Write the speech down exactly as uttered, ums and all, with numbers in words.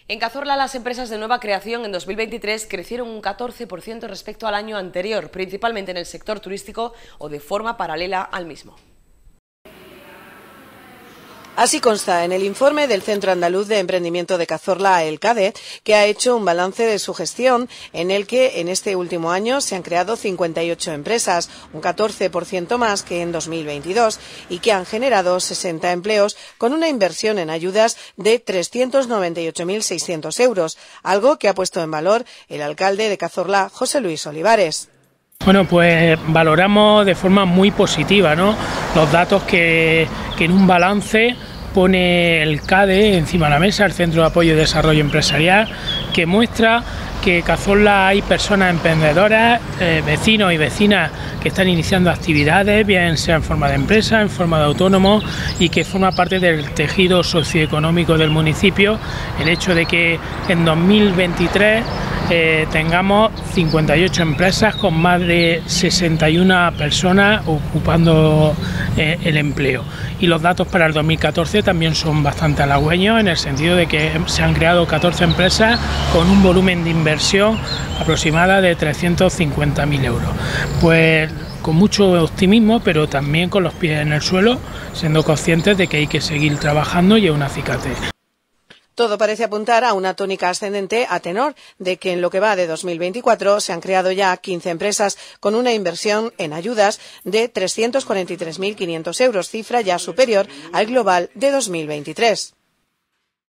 En Cazorla, las empresas de nueva creación en dos mil veintitrés crecieron un catorce por ciento respecto al año anterior, principalmente en el sector turístico o de forma paralela al mismo. Así consta en el informe del Centro Andaluz de Emprendimiento de Cazorla, el CADE, que ha hecho un balance de su gestión en el que en este último año se han creado cincuenta y ocho empresas, un catorce por ciento más que en dos mil veintidós, y que han generado sesenta empleos con una inversión en ayudas de trescientos noventa y ocho mil seiscientos euros, algo que ha puesto en valor el alcalde de Cazorla, José Luis Olivares. Bueno, pues valoramos de forma muy positiva, ¿no?, los datos que, que en un balance pone el CADE encima de la mesa, el Centro de Apoyo y Desarrollo Empresarial, que muestra que en Cazorla hay personas emprendedoras, eh, vecinos y vecinas que están iniciando actividades, bien sea en forma de empresa, en forma de autónomo, y que forma parte del tejido socioeconómico del municipio el hecho de que en dos mil veintitrés eh, tengamos cincuenta y ocho empresas con más de sesenta y una personas ocupando eh, el empleo. Y los datos para el dos mil catorce también son bastante halagüeños, en el sentido de que se han creado catorce empresas con un volumen de inversión aproximada de trescientos cincuenta mil euros. Pues con mucho optimismo, pero también con los pies en el suelo, siendo conscientes de que hay que seguir trabajando y es un acicate. Todo parece apuntar a una tónica ascendente a tenor de que en lo que va de dos mil veinticuatro se han creado ya quince empresas con una inversión en ayudas de trescientos cuarenta y tres mil quinientos euros, cifra ya superior al global de dos mil veintitrés.